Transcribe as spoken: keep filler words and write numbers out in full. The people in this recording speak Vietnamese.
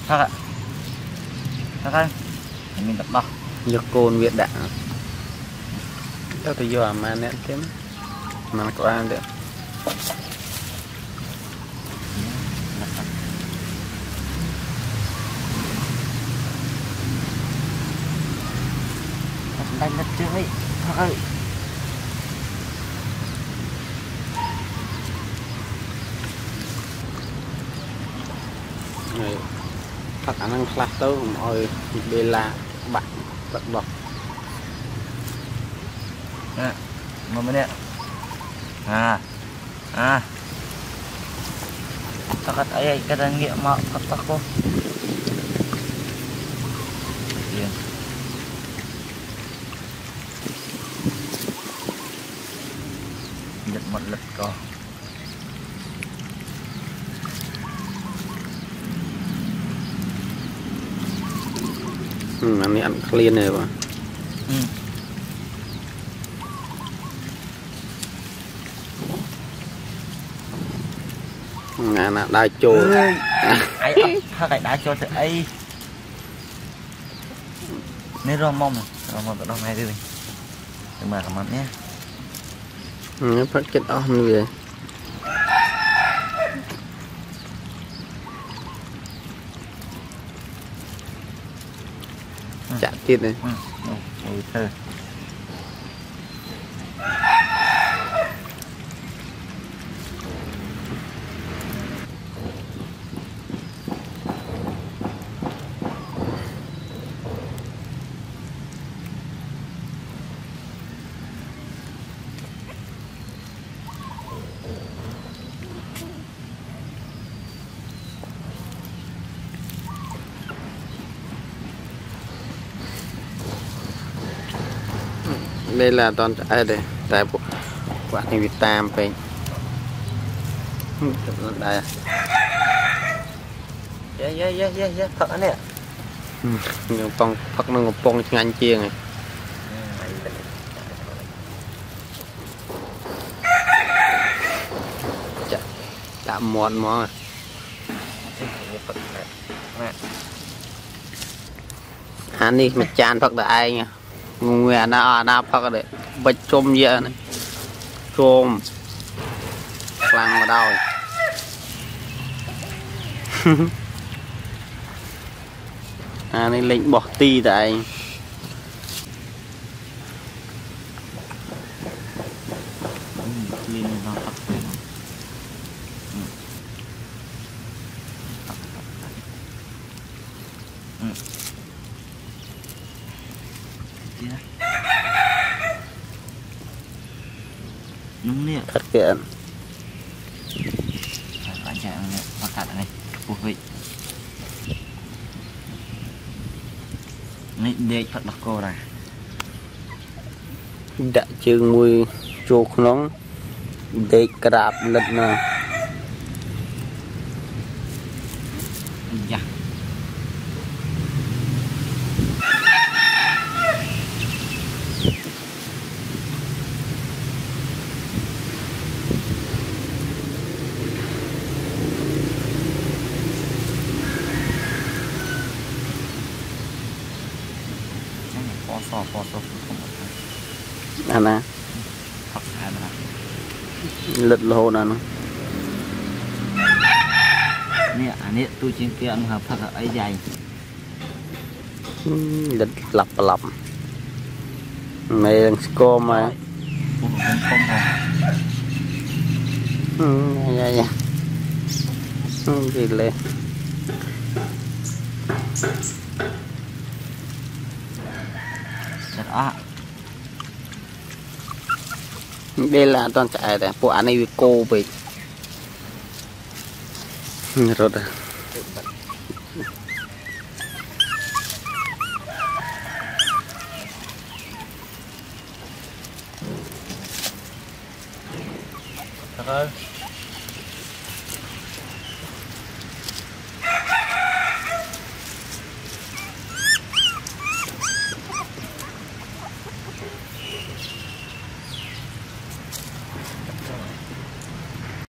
Thật ạ. Thật anh. Mình tập đọc. Nhật côn Việt đạn. Đó tôi vô mà nè thêm. Mà nó có ăn được. Đánh đất trước ấy. Thật ơi. Này. Thật khả năng class tớ ôi bê la bạn bật đọc. Nè. Một bên nè. À. À. Thật ấy cái này nghiệm mà thật thật cô. Điên. Giật một lực co. Ừ, anh ấy ăn clean này mà. Ừ. Ngà nè, đai chô. Ấy, thật ấy đá cho thì ấy. Nên rong mong này, rong mong rong hai đi. Đừng mà cảm ơn nhé. Ừ, phát chết ôm về. Chả tiết này. Ừ, ừ, ừ. Đây là toàn ai đây tại bộ quả này Việt Tam về đây Yeah, yeah, yeah, yeah, yeah, thật anh nè. nhưng phong thật nó ngọc phong ngành chia này chạm mòn món anh đi mà chan thật là ai nha người nào nào thật đấy bạch chôm vậy này chôm lăng vào đâu à này lệnh bỏ ti tại đúng nè thật kiện anh chạy và cắt này phục vị này để thật đặc cô này đã chừng mùi chuột nóng để crab lật nè dạ phò phò phò anh à thật hay mà lật lô nè nó nè anh ấy tôi trên kia ăn hợp thật ấy dày lật lặp lặp mày sco mà không không không dạ dạ không gì lên đó đây là toàn chạy này bộ anh ấy cô về rồi đó thật ơi